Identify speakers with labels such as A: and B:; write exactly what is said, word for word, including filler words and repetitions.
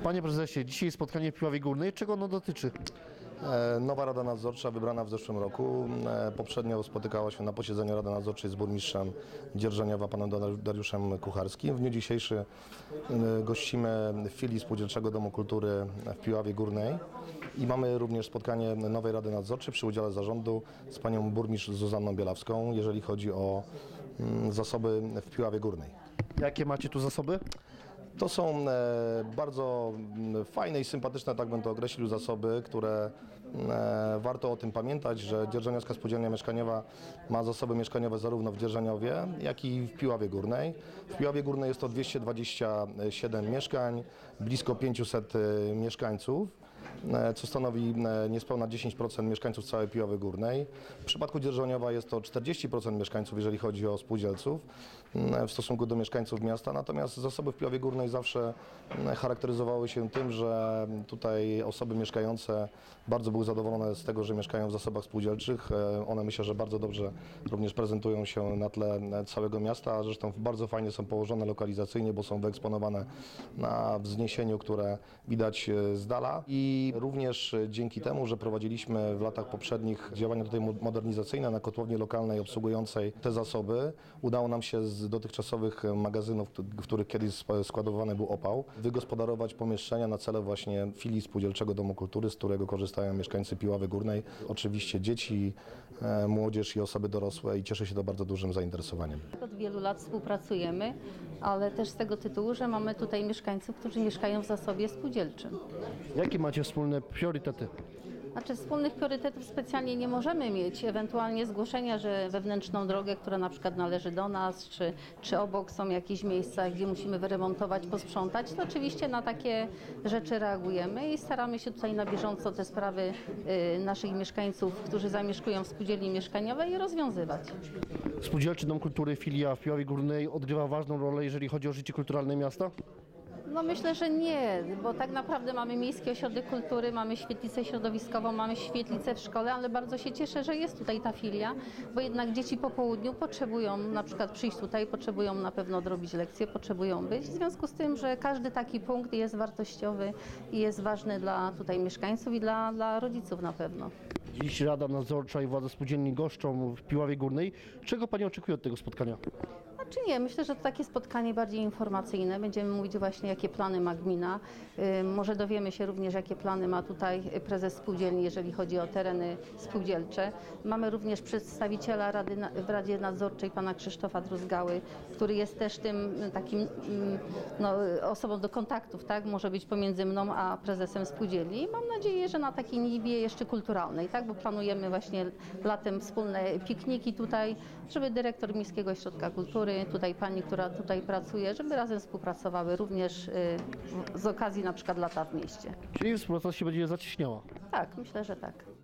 A: Panie prezesie, dzisiaj spotkanie w Piławie Górnej. Czego ono dotyczy?
B: Nowa Rada Nadzorcza wybrana w zeszłym roku. Poprzednio spotykała się na posiedzeniu Rady Nadzorczej z burmistrzem Dzierżoniowa, panem Dariuszem Kucharskim. W dniu dzisiejszym gościmy w filii Spółdzielczego Domu Kultury w Piławie Górnej i mamy również spotkanie nowej Rady Nadzorczej przy udziale zarządu z panią burmistrz Zuzanną Bielawską, jeżeli chodzi o zasoby w Piławie Górnej.
A: Jakie macie tu zasoby?
B: To są bardzo fajne i sympatyczne, tak bym to określił, zasoby, które warto o tym pamiętać, że Dzierżoniowska Spółdzielnia Mieszkaniowa ma zasoby mieszkaniowe zarówno w Dzierżoniowie, jak i w Piławie Górnej. W Piławie Górnej jest to dwieście dwadzieścia siedem mieszkań, blisko pięćset mieszkańców, co stanowi niespełna dziesięć procent mieszkańców całej Piławy Górnej. W przypadku Dzierżoniowa jest to czterdzieści procent mieszkańców, jeżeli chodzi o spółdzielców w stosunku do mieszkańców miasta, natomiast zasoby w Piławie Górnej zawsze charakteryzowały się tym, że tutaj osoby mieszkające bardzo były zadowolone z tego, że mieszkają w zasobach spółdzielczych. One myślę, że bardzo dobrze również prezentują się na tle całego miasta, a zresztą bardzo fajnie są położone lokalizacyjnie, bo są wyeksponowane na wzniesieniu, które widać z dala. I również dzięki temu, że prowadziliśmy w latach poprzednich działania tutaj modernizacyjne na kotłowni lokalnej obsługującej te zasoby, udało nam się z dotychczasowych magazynów, w których kiedyś składowany był opał, wygospodarować pomieszczenia na cele właśnie filii Spółdzielczego Domu Kultury, z którego korzystają mieszkańcy Piławy Górnej. Oczywiście dzieci, młodzież i osoby dorosłe i cieszy się to bardzo dużym zainteresowaniem.
C: Od wielu lat współpracujemy, ale też z tego tytułu, że mamy tutaj mieszkańców, którzy mieszkają w zasobie spółdzielczym.
A: Jakie macie wspólne priorytety?
C: Znaczy wspólnych priorytetów specjalnie nie możemy mieć, ewentualnie zgłoszenia, że wewnętrzną drogę, która na przykład należy do nas, czy, czy obok są jakieś miejsca, gdzie musimy wyremontować, posprzątać, to oczywiście na takie rzeczy reagujemy i staramy się tutaj na bieżąco te sprawy y, naszych mieszkańców, którzy zamieszkują w spółdzielni mieszkaniowej, rozwiązywać.
A: Spółdzielczy Dom Kultury, filia w Piławie Górnej odgrywa ważną rolę, jeżeli chodzi o życie kulturalne miasta?
C: No myślę, że nie, bo tak naprawdę mamy Miejski Ośrodek Kultury, mamy świetlicę środowiskową, mamy świetlicę w szkole, ale bardzo się cieszę, że jest tutaj ta filia, bo jednak dzieci po południu potrzebują na przykład przyjść tutaj, potrzebują na pewno odrobić lekcje, potrzebują być, w związku z tym, że każdy taki punkt jest wartościowy i jest ważny dla tutaj mieszkańców i dla, dla rodziców na pewno.
A: Dziś Rada Nadzorcza i władze spółdzielni goszczą w Piławie Górnej. Czego Pani oczekuje od tego spotkania?
C: Znaczy nie, myślę, że to takie spotkanie bardziej informacyjne. Będziemy mówić właśnie, jakie plany ma gmina. Yy, może dowiemy się również, jakie plany ma tutaj prezes spółdzielni, jeżeli chodzi o tereny spółdzielcze. Mamy również przedstawiciela Rady, w Radzie Nadzorczej, pana Krzysztofa Druzgały, który jest też tym takim mm, no, osobą do kontaktów, tak? Może być pomiędzy mną a prezesem spółdzielni. Mam nadzieję, że na takiej niwie jeszcze kulturalnej, tak? Bo planujemy właśnie latem wspólne pikniki tutaj, żeby dyrektor Miejskiego Ośrodka Kultury, tutaj pani, która tutaj pracuje, żeby razem współpracowały również y, z okazji na przykład lata w mieście.
A: Czyli współpraca się będzie zacieśniała?
C: Tak, myślę, że tak.